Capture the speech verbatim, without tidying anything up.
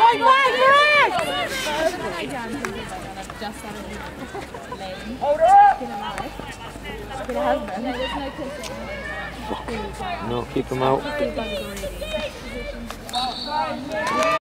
Right, right, right! Hold up! No, keep them out.